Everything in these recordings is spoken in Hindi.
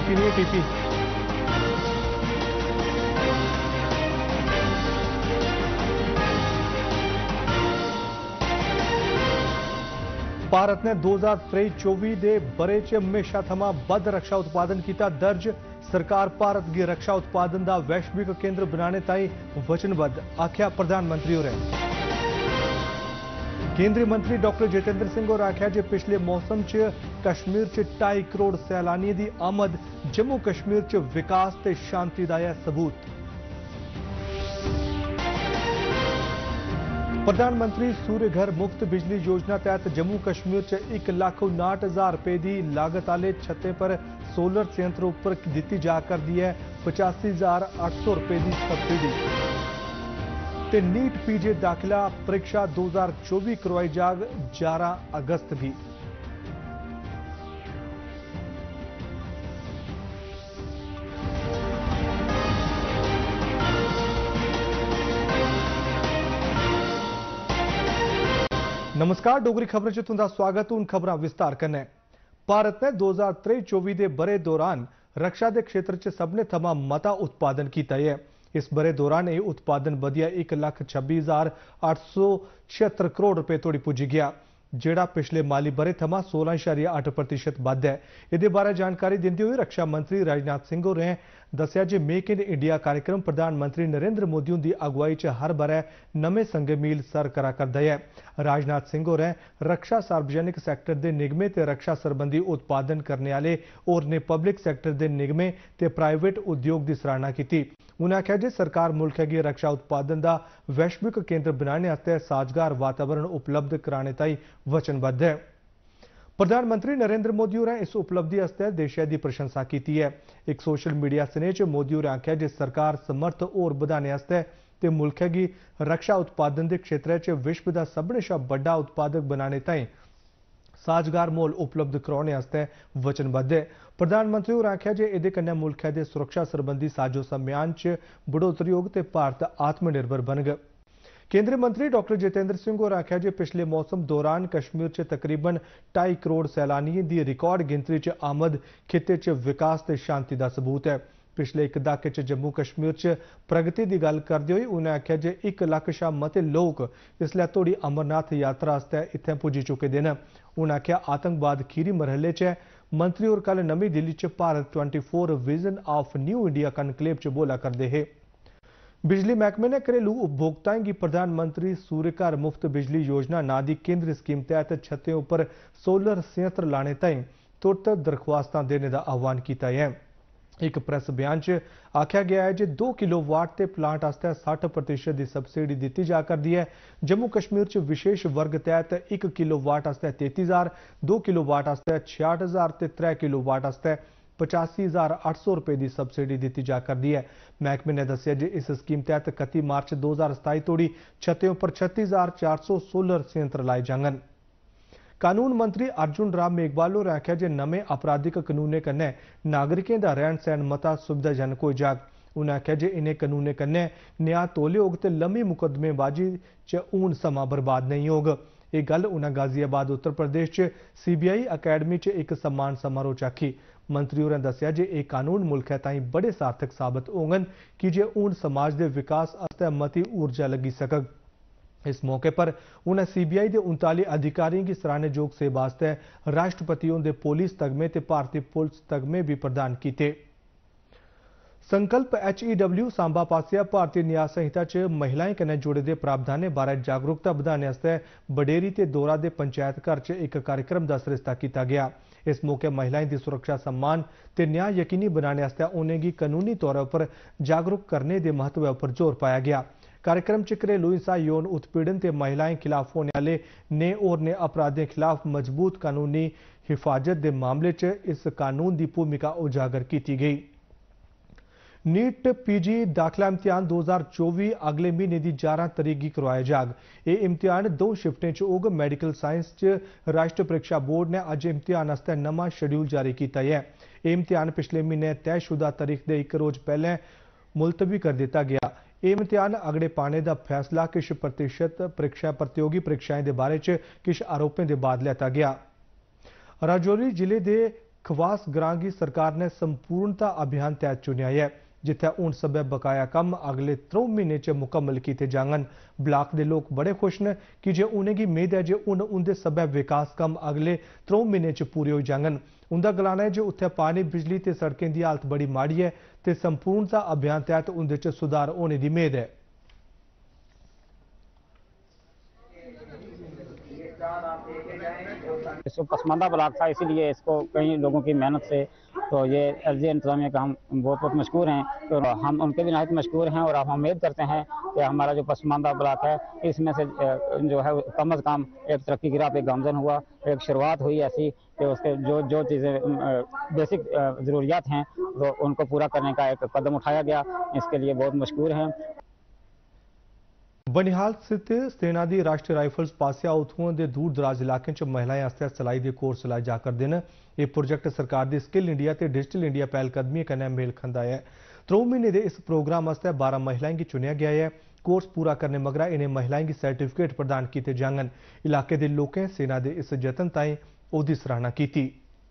Breaking news TP. भारत ने 2023-24 के बरे च हमेशा थमा बद रक्षा उत्पादन किया दर्ज। सरकार भारत की रक्षा उत्पादन का वैश्विक केंद्र बनाने ताई वचनबद्ध, आख्या प्रधानमंत्री होरें। केंद्रीय मंत्री डॉक्टर जितेंद्र सिंह और आख्या जे पिछले मौसम च कश्मीर च 2.5 करोड़ सैलानियों की आमद, जम्मू कश्मीर च विकास ते शांति दा है सबूत। प्रधानमंत्री सूर्य घर मुफ्त बिजली योजना तहत जम्मू कश्मीर च 1,59,000 रुपए की लागत वाले छत्ते पर सोलर संयंत्र उपर दी जा करती है 85,800 रुपए की सबसिडी। ते नीट पीजे दाखिला परीक्षा 2024 करवाई जाग 11 अगस्त की। नमस्कार, डोगरी खबरें च तुंदा स्वागत। हूं खबरां विस्तार कन्नै। भारत ने 2023-24 के बरे दौरान रक्षा के क्षेत्र च सभनें थमां मता उत्पादन किया है। इस बरे दौरान यह उत्पादन बधिया 1,26,876 करोड़ रुपए तोड़ी पुजी गया, जेड़ा पिछले माली बरे थमां 16.8% वध है। इहदे बारे जानकारी देंदे हुए रक्षा मंत्री राजनाथ सिंह होरें दस्सिया जे मेक इन इंडिया कार्यक्रम प्रधानमंत्री नरेंद्र मोदी की अगुवाई च हर बरे नमें संगे मील सर करा करदा है। राजनाथ सिंह होरें रक्षा सार्वजनिक सैक्टर के निगमें ते रक्षा संबंधी उत्पादन करने वाले होरनें पब्लिक सैक्टर के निगमें ते प्राइवेट उद्योग की सराहना की। उन्हें आख्या जे सरकार मुल्क की रक्षा उत्पादन का वैश्विक केंद्र बनाने वास्ते साजगार वातावरण उपलब्ध कराने ताई वचनबद्ध है। प्रधानमंत्री नरेंद्र मोदी होरें इस उपलब्धि वास्ते देशै की प्रशंसा की है। एक सोशल मीडिया स्नेह च मोदी होरें आख्या जे सरकार समर्थ होर बधाने वास्ते ते मुल्क की रक्षा उत्पादन के क्षेत्र च विश्व का सबने शा बड़ा उत्पादक बनाने ताई साजगार माहौल उपलब्ध कराने वास्ते वचनबद्ध है। प्रधानमंत्री होरें आख्या जे इहदे कन्नै मुल्क के सुरक्षा संबंधी साजो सम्यान च बढ़ोतरी होग ते भारत आत्मनिर्भर बनग। केंद्रीय मंत्री डॉक्टर जितेंद्र सिंह होरें आख्या जे पिछले मौसम दौरान कश्मीर च तकरीबन 2.5 करोड़ सैलानियों की रिकॉर्ड गिनतरी च आमद खित्ते च विकास ते शांति का सबूत है। पिछले एक दहाके च जम्मू कश्मीर च प्रगति की गल करते हुए उन्हें आख्या जे 1 लाख शा मते लोग इसलै तोड़ी अमरनाथ यात्रा आस्ते इत्थें पुजी चुके हैं। उन्हें आख्या आतंकवाद खीरी मरहले च। मंत्री होर कल नमीं दिल्ली च Bharat 24 vision of new India conclave च बोला करते हैं। बिजली महकमे ने घरेलू उपभोक्ताओं की प्रधानमंत्री सूर्य घर मुफ्त बिजली योजना ना दी केंद्रीय स्कीम तहत छत्तें उपर सोलर संयंत्र लाने ताईं तुरत दरख्वास्तां देने का आह्वान किया है। एक प्रेस बयान च आख्या गया है जे 2 किलोवाट के प्लांट आस्ते 60% की सबसिडी दी जा करती है। जम्मू कश्मीर च विशेष वर्ग तहत 1 किलोवाट आस्ते 33,000, 2 किलोवाट आस्ते 66,000 ते 3 किलोवाट आस्ते 85,800 रुपए की सबसिडी दी जा करती है। महकमे ने दस्सिया जे इस स्कीम तहत 31 मार्च 2027 तोड़ी छत्तें उपर 36,400 सोलर संयंत्र लाए जांगन। कानून मंत्री अर्जुन राम मेघवाल होरें आख्या जे नमें आपराधिक कानूनें कन्नै नागरिकें दा रहन सहन मता सुविधाजनक हो जाग। उन्हें आख्या जे इन्हें कानूनें कन्नै न्याय तौले होग ते लम्मी मुकदमेबाजी च हून समा बर्बाद नहीं होग। ये गल उन्हें गाजियाबाद उत्तर प्रदेश च CBI अकैडमी च एक सम्मान समारोह च आखी। मंत्री होरें दस्सिया जे यह कानून मुल्कै ताईं बड़े सार्थक साबित होंगन कि जे हून समाज के विकास आस्ते मती ऊर्जा लगी सकग। इस मौके पर उन्हें CBI के 39 अधिकारियों की सराहनेजोग सेवा आस्ते राष्ट्रपति होंदे पुलिस तगमे ते भारतीय पुलिस तगमे भी प्रदान किए। संकल्प HEW सांबा पासिया भारतीय न्याय संहिता च महिलाएं कन्नै जुड़े दे प्रावधानें बारे जागरूकता बधाने आस्ते बडेरी ते दौरा दे पंचायत घर च एक कार्यक्रम का सरिस्ता किया गया। इस मौके महिलाएं की सुरक्षा सम्मान ते न्याय यकीनी बनाने आस्ते उन्हेंगी कानूनी तौर पर जागरूक करने के महत्व पर जोर पाया गया। कार्यक्रम च घरेलू हिंसा, यौन उत्पीड़न ते महिलाएं खिलाफ होने वाले ने और ने अपराधों खिलाफ मजबूत कानूनी हिफाजत के मामले च इस कानून की भूमिका उजागर की गई। नीट PG दाखिला इम्तिहान 2024 अगले महीने की 11 तरीक की करवाया जाग। ये इम्तिहान 2 शिफ्टें च होग। मैडिकल साइंस च राष्ट्रीय परीक्षा बोर्ड ने अज इम्तिहान आस्ते नवा शेड्यूल जारी किया है। यह इम्तिहान पिछले महीने तयशुदा तारीख के 1 रोज पहले मुलतवी कर दिता गया। यह इम्तिहान अगड़े पाने का फैसला किश प्रतिशत प्रतियोगी परीक्षाएं के बारे च किश आरोपों के बाद लिया गया। राजौरी जिले के खवास ग्रां की सरकार ने संपूर्णता अभियान तहत चुनिया है, जिथे हूं सब बकाया कम अगले 3 महीने च मुकम्मल किए जांगन। ब्लाक के लोग बड़े खुश न कि जे उन्हें उम्मीद है जे हूं उनके सब विकास कम अगले 3 महीने च पूरे हो जांगन। उनका गलाना है जे उत्थे पानी, बिजली ते सड़कें की हालत बड़ी माड़ी है ते संपूर्णता अभियान तहत उनके च सुधार होने की उम्मीद है। इसको पसमानदा ब्लॉक था, इसीलिए इसको कई लोगों की मेहनत से तो ये अर्जी इंतजामिया का हम बहुत बहुत मशकूर हैं। तो हम उनके भी नहायत मशकूर हैं और हम उम्मीद करते हैं कि हमारा जो पसमानदा ब्लॉक है इसमें से जो है कम अज़ कम एक तरक्की की राह पे गामजन हुआ, एक शुरुआत हुई ऐसी कि उसके जो जो चीज़ें बेसिक ज़रूरियात हैं तो उनको पूरा करने का एक कदम उठाया गया। इसके लिए बहुत मशकूर हैं। बनिहाल स्थित सेना दी राष्ट्रीय राइफल्स पासिया उत्थुआं दे दूर दराज इलाकें च महिलाएं आस्तै सिलाई दे कोर्स लाए जा करदे न। यह प्रोजेक्ट सरकार दी स्किल इंडिया ते डिजिटल इंडिया पहलकदमी कन्नै मेल खंदा है। 3 महीने दे इस प्रोग्राम आस्तै 12 महिलाएं की चुनिया गया है। कोर्स पूरा करने मगरा इन्हें महिलाएं की सर्टिफिकेट प्रदान किए जांगन। इलाके के लोकें सेना के इस जतन ताईं ओहदी सराहना की।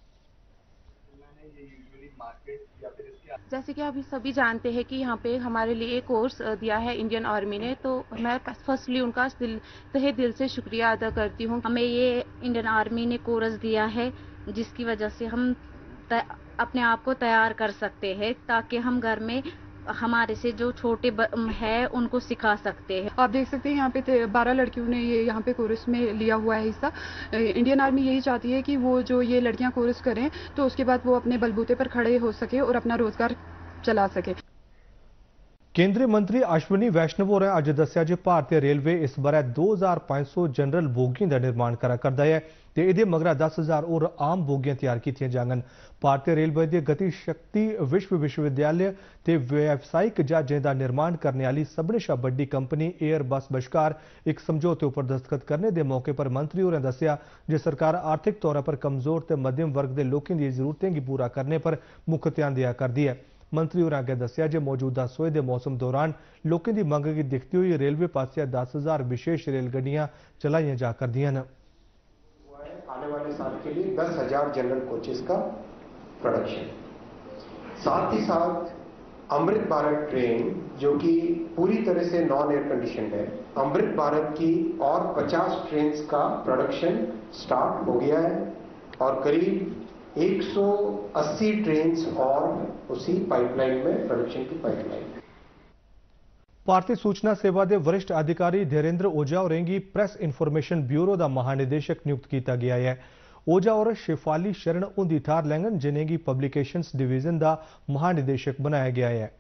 जैसे कि अभी सभी जानते हैं कि यहाँ पे हमारे लिए कोर्स दिया है इंडियन आर्मी ने, तो मैं फर्स्टली उनका तहे दिल से शुक्रिया अदा करती हूँ। हमें ये इंडियन आर्मी ने कोर्स दिया है जिसकी वजह से हम अपने आप को तैयार कर सकते हैं ताकि हम घर में हमारे से जो छोटे है उनको सिखा सकते हैं। आप देख सकते हैं यहाँ पे 12 लड़कियों ने ये यहाँ पे कोर्स में लिया हुआ है हिस्सा। इंडियन आर्मी यही चाहती है कि वो जो ये लड़कियाँ कोर्स करें तो उसके बाद वो अपने बलबूते पर खड़े हो सके और अपना रोजगार चला सके। केंद्रीय मंत्री अश्विनी वैष्णव होरें अज दस्सिया जे भारतीय रेलवे इस बारे 2500 जनरल बोगियों का निर्माण करा करदा है ते इहदे मगरा 10,000 और आम बोगियां तैयार कीतियां जांगन। भारतीय रेलवे के गति शक्ति विश्वविद्यालय ते व्यावसायिक जहाजें का निर्माण करने वाली सबने शा बड़ी कंपनी एयर बस बश्कार एक समझौते पर दस्तखत करने के मौके पर मंत्री होरें दस्सिया जे सरकार आर्थिक तौर पर कमजोर ते मध्यम वर्ग के लोगों की जरूरतें की पूरा करने पर मुख ध्यान दिया करती है। मंत्री होरें अगे दस्सिया जे मौजूदा सोए के मौसम दौरान लोगों की मंग की दिखती हुई रेलवे पासिया 10,000 विशेष रेलगड्डियां चलाइया जा करदियां न। आने वाले साल के लिए 10,000 जनरल कोचेस का प्रोडक्शन, साथ ही साथ अमृत भारत ट्रेन जो कि पूरी तरह से नॉन एयर कंडीशन है, अमृत भारत की और 50 ट्रेन का प्रोडक्शन स्टार्ट हो गया है और करीब 180 ट्रेन और उसी पाइपलाइन में प्रोडक्शन की पाइपलाइन। भारतीय सूचना सेवा के वरिष्ठ अधिकारी धीरेन्द्र ओझा होरेंगी प्रेस इन्फॉर्मेशन ब्यूरो का महानिदेशक नियुक्त किया गया है। ओझा और शेफाली शरण उनकी थार लैंगन जिन्हें की पब्लिकेशंस डिवीजन का महानिदेशक बनाया गया है।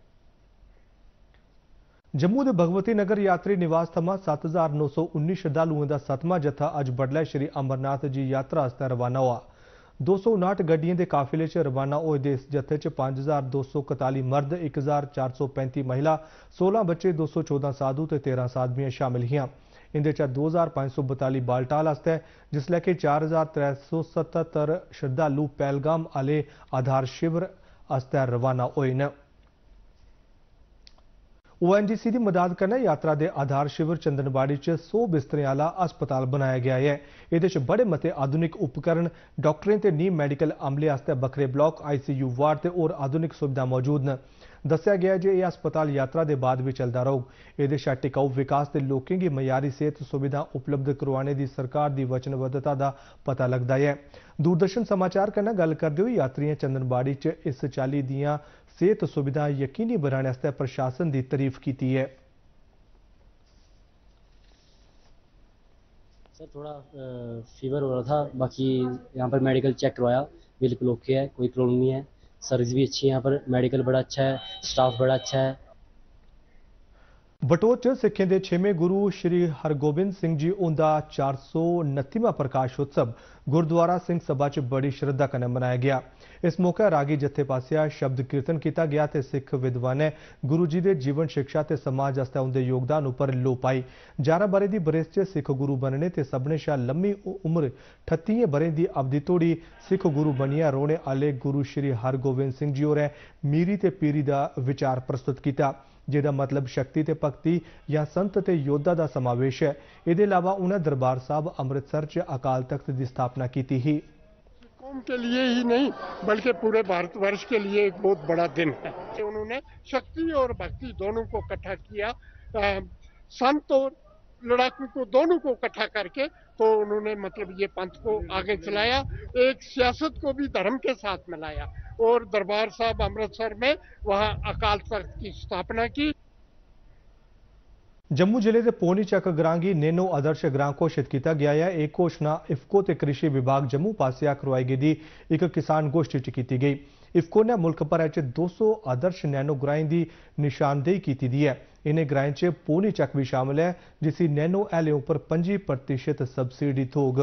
जम्मू के भगवती नगर यात्री निवास थमा 7,919 श्रद्धालुओं का 7वां जत्था अज बडलै श्री अमरनाथ जी यात्रा आस्ते रवाना हुआ। 259 गड्डियों के काफिले च रवाना होए दे इस जत्थे च 5,241 मर्द, 1,435 महिला, 16 बच्चे, 214 साधु ते 13 साधवियां शामिल हियां। इंदे चा 2,542 बालटाल आस्ते जिसलै कि 4,377 श्रद्धालु पहलगाम आले आधार शिविर आस्ते रवाना होए न। ONGC की मदद करने यात्रा के आधार शिविर चंदनबाड़ी च 100 बिस्तरें वाला अस्पताल बनाया गया है। ये बड़े मते आधुनिक उपकरण, डॉक्टरें ते नीम मेडिकल अमले आस्ते बखरे ब्लॉक, ICU वार्ड ते और आधुनिक सुविधा मौजूद न। दस्सिया गया जे यह अस्पताल यात्रा के बाद भी चलता रहूग। ये टिकाऊ विकास ते लोगों की मयारी सेहत सुविधा उपलब्ध करवाने की सरकार की वचनबद्धता का पता लगता है। दूरदर्शन समाचार कन्नै गल करते हुए यात्रियों चंदनबाड़ी च इस चाली दियां सेहत सुविधा यकीनी बनाने प्रशासन की तारीफ की है। सर थोड़ा फीवर हो रहा था, बाकी यहाँ पर मेडिकल चेक करवाया, बिल्कुल ओके है, कोई प्रॉब्लम नहीं है। सर्विस भी अच्छी है, यहाँ पर मेडिकल बड़ा अच्छा है, स्टाफ बड़ा अच्छा है। बटोत च सिखें दे 6वें गुरु श्री हरगोबिंद सिंह जी उनका 429वां प्रकाश उत्सव गुरुद्वारा सिंह सभा च बड़ी श्रद्धा कन्नै मनाया गया। इस मौके रागी जत्थे पासिया शब्द कीर्तन किया गया ते सिख विद्वानें गुरु जी के जीवन शिक्षा ते समाज आस्ते उनके योगदान उपर लो पाई। 11 बरे की बरेस च सिख गुरु बनने ते सबने शा लम्मी उम्र 38 बरें की अवधि तोड़ी सिख गुरु बनिया रौने आले गुरु श्री हरगोबिंद सिंह जी होरें मीरी ते पीरी का विचार प्रस्तुत किया, जिहदा मतलब शक्ति ते भक्ति या संत ते योद्धा का समावेश है। इसके अलावा उन्हें दरबार साहब अमृतसर च अकाल तख्त की स्थापना की ही। कौम के लिए ही नहीं बल्कि पूरे भारतवर्ष के लिए एक बहुत बड़ा दिन है। उन्होंने शक्ति और भक्ति दोनों को इकट्ठा किया, संत और लड़ाकू को दोनों को इकट्ठा करके तो उन्होंने मतलब ये पंथ को आगे चलाया, एक सियासत को भी धर्म के साथ मिलाया और दरबार साहब अमृतसर में वहाँ अकाल तख्त की स्थापना की। जम्मू जिले के पौनी चक ग्रां की नैनो आदर्श ग्रां घोषित किया गया है। एक घोषणा इफको ते कृषि विभाग जम्मू पासिया करवाई गेदी एक किसान गोष्ठी च की गई। इफको ने मुल्क भर च 200 आदर्श नैनो ग्राएं की निशानदेही की दी है। इन्हें ग्राएं च पौनी चक भी शामिल है, जिसकी नैनो हैलें उपर 25% सबसिडी थोग।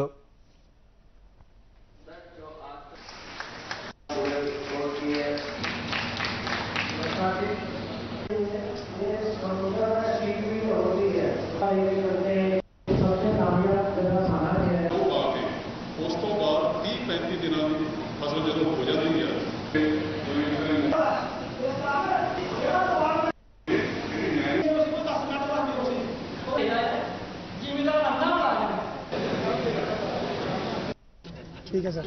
ठीक है सर।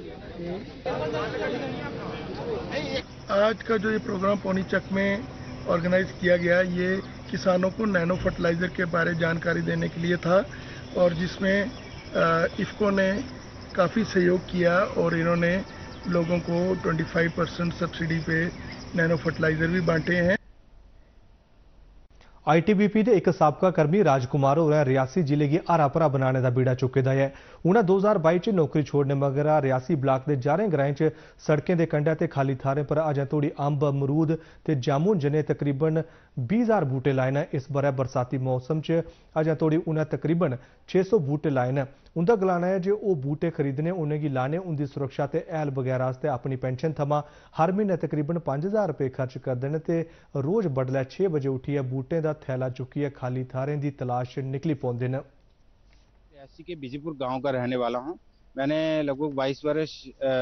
आज का जो ये प्रोग्राम पौनी चक में ऑर्गेनाइज किया गया, ये किसानों को नैनो फर्टिलाइज़र के बारे जानकारी देने के लिए था और जिसमें इफको ने काफ़ी सहयोग किया और इन्होंने लोगों को 25% सब्सिडी पे नैनो फर्टिलाइज़र भी बांटे हैं। ITBP के एक साबका कर्मी राजकुमार और रियासी जिले की आरापरा बनाने का बीड़ा चुके दा है। उन्हें 2022 च नौकरी छोड़ने मगर रियासी ब्लाक के 11 ग्राएं च सड़कें के कंढे ते खाली थारें पर अजें तोड़ी अंब, अमरूद ते जामुन जने तकरीबन 20,000 बूटे लाए न। इस बारे बरसाती मौसम च अजें तोड़ी उन्हें तकरीबन 600 बूटे लाए न। उनका गलाना है जो वो बूटे खरीदने उन्हें लाने उनकी सुरक्षा ते हैल वगैरह आस्ते अपनी पेंशन थमां हर महीने तकरीबन 5,000 रुपये खर्च करते हैं ते रोज बडलै 6 बजे उठिए बूटें का थैला चुकिए खाली थारें की तलाश निकली पौंदे न। रियासी के बीजीपुर गांव का रहने वाला हूं। मैंने लगभग 22 वर्ष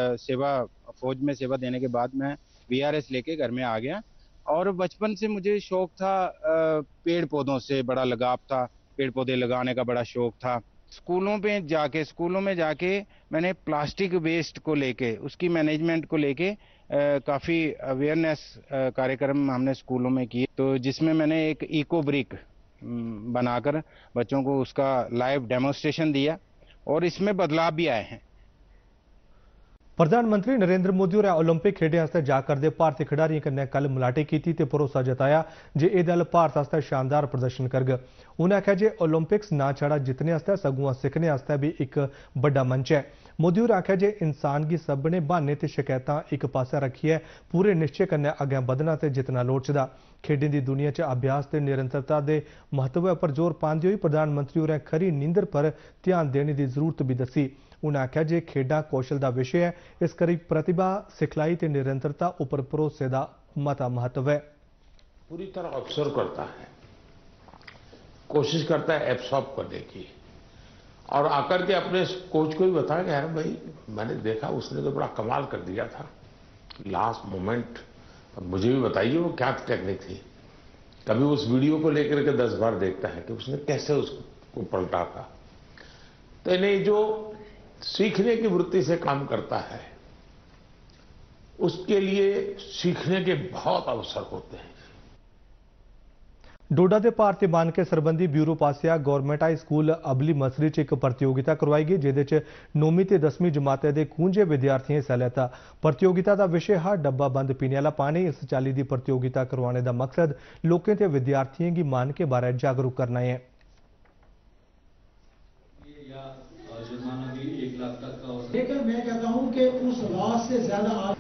फौज में सेवा देने के बाद मैं VRS लेके घर में आ गया और बचपन से मुझे शौक था, पेड़ पौधों से बड़ा लगाव था, पेड़ पौधे लगाने का बड़ा शौक था। स्कूलों में जाके मैंने प्लास्टिक वेस्ट को लेके, उसकी मैनेजमेंट को लेके काफ़ी अवेयरनेस कार्यक्रम हमने स्कूलों में किए, तो जिसमें मैंने एक इको ब्रिक बनाकर बच्चों को उसका लाइव डेमोन्स्ट्रेशन दिया और इसमें बदलाव भी आए हैं। प्रधानमंत्री नरेंद्र मोदी और ओलंपिक खेडें आस्ते जाकर दे भारतीय खिडारियों कन्नै कल मलाटी की ते भरोसा जताया जे एह् दल भारत आस्ते शानदार प्रदर्शन करग। उन्हें आखेआ जे ओलंपिक्स ना छड़ा जितने आस्ते सगुआं सिक्खने आस्ते भी एक बड़ा मंच है। मोदी होरें आखेआ जे इंसान गी सभनें ब्हाने ते शकैतां इक पास्सै रखियै पूरे निश्चय कन्नै अग्गें बधना ते जितना लोड़चदा। खेडें दी दुनिया च अभ्यास ते निरंतरता दे महत्व पर जोर पांदे होई प्रधानमंत्री होरें खरी नींदर पर ध्यान देने की जरूरत भी दस्सी। उन्हें आखेआ जे खेडां कौशल का विषय है, इस करी प्रतिभा, सिखलाई ते निरंतरता उपर भरोसे का मता महत्व है। पूरी तरह ऑब्जर्व करता है, कोशिश करता है एब्सॉर्ब करने की और आकर के अपने कोच को भी बताया कि यार भाई मैंने देखा उसने तो बड़ा कमाल कर दिया था, लास्ट मोमेंट मुझे भी बताइए वो क्या टेक्निक थी। कभी उस वीडियो को लेकर के 10 बार देखता है कि उसने कैसे उसको पलटा था। तो इन्हें जो सीखने की वृत्ति से काम करता है उसके लिए सीखने के बहुत अवसर होते हैं। डोडा के भारतीय मानके सरबंधी ब्यूरो पासिया government high school Abli Masri च एक प्रतियोगिता करवाई गई, जिहदे च 9वीं ते 10वीं जमाते के कूंजे विद्यार्थियों हिस्सा लैता। प्रतियोगिता का विषय हा डब्बा बंद पीने वाला पानी। इस चाली की प्रतियोगिता करवाने का मकसद लोगों ते विद्यार्थियों की मानके बारे जागरूक करना है। लेकिन मैं कहता हूं कि उस लॉस से ज्यादा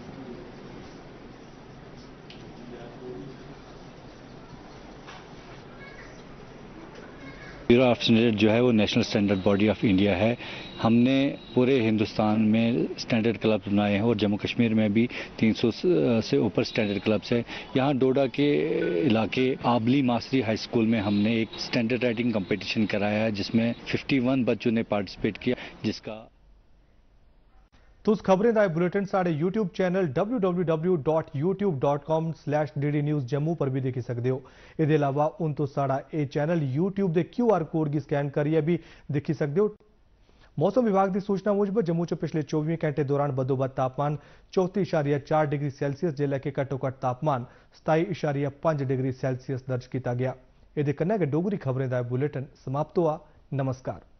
ब्यूरो ऑफ स्टैंडर्ड जो है वो national standard body of India है। हमने पूरे हिंदुस्तान में स्टैंडर्ड क्लब बनाए हैं और जम्मू कश्मीर में भी 300 से ऊपर स्टैंडर्ड क्लब्स हैं। यहाँ डोडा के इलाके आबली मासरी हाई स्कूल में हमने एक स्टैंडर्ड राइटिंग कंपटीशन कराया है, जिसमें 51 बच्चों ने पार्टिसिपेट किया, जिसका तुस खबरें दा बुलेटिन साढ़े YouTube channel www.youtube.com/dd News Jammu पर भी देखी सकते हो। इसके अलावा उन तो साड़ा ये चैनल YouTube के QR कोड की स्कैन करिए भी देखी सकते हो। मौसम विभाग की सूचना मुजब जम्मू च पिछले 24 घंटे दौरान बदोबद तापमान 34.4 डिग्री सैल्सियस जिले के घट्टोघट्ट तापमान 27.5 डिग्री सैल्सियस दर्ज किया गया। इहदे कन्नै गै डोगरी खबरें दा बुलेटिन समाप्त हुआ। नमस्कार।